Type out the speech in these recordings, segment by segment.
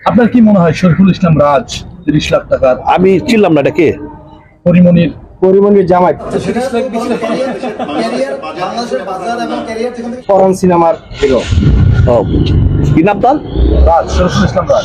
আপনার কি মনে হয় শরীফুল ইসলাম রাজ 30 লাখ টাকার আমি চিনলাম না, এটা কে? পরিমণির জামাই ফরেন সিনেমার হিরো ও, কি নাম তার? রাজ, শরীফুল ইসলাম রাজ।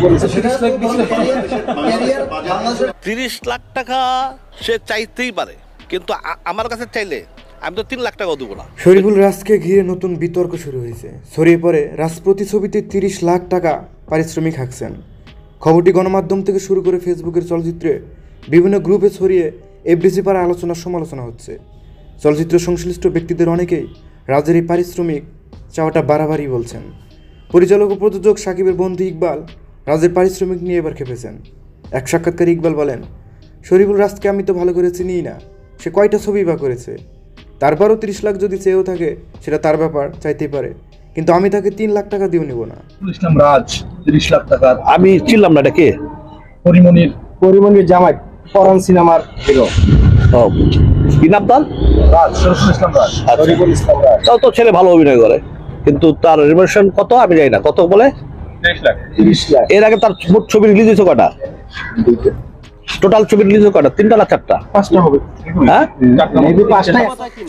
30 লাখ টাকা সে চাইতেই পারে, কিন্তু আমার কাছে চাইলে আমি তো 3 লাখ টাকাও দেবো না। শরীফুল রাজকে ঘিরে নতুন বিতর্ক শুরু হয়েছে। ছড়িয়ে পড়ে রাজ প্রতিছবিতে 30 লাখ টাকা পারিশ্রমিক হাঁকছেন। খবরটি গণমাধ্যম থেকে শুরু করে ফেসবুকের চলচ্চিত্রে বিভিন্ন গ্রুপে ছড়িয়ে এফডিসি পাড়া আলোচনা সমালোচনা হচ্ছে। চলচ্চিত্র সংশ্লিষ্ট ব্যক্তিদের অনেকেই রাজের এই পারিশ্রমিক চাওয়াটা বাড়াবাড়ি বলছেন। পরিচালক ও প্রযোজক সাকিবের বন্ধু ইকবাল রাজের পারিশ্রমিক নিয়ে এবার খেপেছেন। এক সাক্ষাৎকারে ইকবাল বলেন, শরীফুল রাজকে আমি তো ভালো করে চিনিই না, সে কয়টা ছবি বা করেছে। তারপরও 30 লাখ যদি চেয়েও থাকে সেটা তার ব্যাপার, চাইতেই পারে, কিন্তু আমি তাকে 3 লাখ টাকা দিয়েও নেব না। শরীফুল ইসলাম রাজ 30 লাখ টাকার আমি চিনলাম না, এটা কে? পরিমণির জামাই ফরেন সিনেমার হিরো ও, কি নাম তার? রাজ, শরীফুল ইসলাম রাজ। তাও তো ছেলে ভালো অভিনয় করে, কিন্তু তার রেমুনারেশন কত আমি জানি না। কত বলে? 30 লাখ। এর আগে তার মোট ছবি রিলিজ হয়েছে কটা? টোটাল ছবি রিলিজ হয়েছে কটা? 3টা না 4টা? 5টা হবে। হ্যাঁ, মেবি 5টাই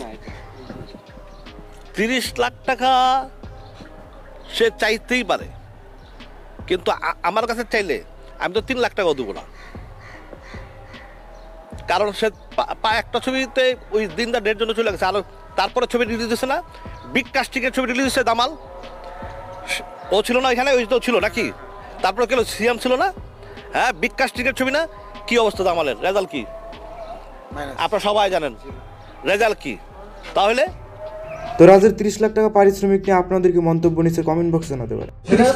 30 লাখ টাকা সে চাইতেই পারে, কিন্তু আমার কাছে চাইলে আমি তো 3 লাখ টাকাও দেবো না। কারণ সে একটা ছবিতে ওই দিনটা ডেট জন্য চলে গেছে, আর তারপরে ছবি রিলিজ হয়েছে না, বিগ কাস্টিংয়ের ছবি রিলিজ হয়েছে দামাল, ও ছিল না এখানে, ওই তো ছিল নাকি? তারপরে কেন সিএম ছিল না? হ্যাঁ, বিগ কাস্টিংয়ের ছবি না? কি অবস্থা দামালের? রেজাল্ট কি আপনারা সবাই জানেন, রেজাল্ট কি? তাহলে তো রাজের 30 লাখ টাকা পারিশ্রমিক নিয়ে আপনাদেরকে মন্তব্য নিচে কমেন্ট বক্সে জানাতে পারে।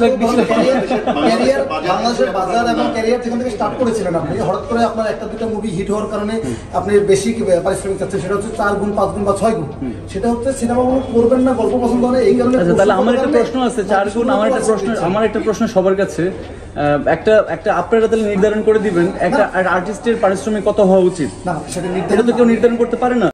বাংলাদেশের বাজার এবং ক্যারিয়ার যেখান থেকে স্টার্ট করেছিলেন আপনি, হঠাৎ করে আপনার একটা দুটো মুভি হিট হওয়ার কারণে আপনি বেশি পারিশ্রমিক চাচ্ছেন, সেটা হচ্ছে 4 গুণ 5 গুণ বা 6 গুণ। সেটা হচ্ছে সিনেমাগুলো করবেন না, গল্প পছন্দ হয় না, এই কারণে। আচ্ছা, তাহলে আমার একটা প্রশ্ন আছে, 4 গুণ। আমার একটা প্রশ্ন সবার কাছে, একটা আপনারা তাহলে নির্ধারণ করে দিবেন একটা আর্টিস্টের পারিশ্রমিক কত হওয়া উচিত? না, সেটা এটা তো কেউ নির্ধারণ করতে পারে না।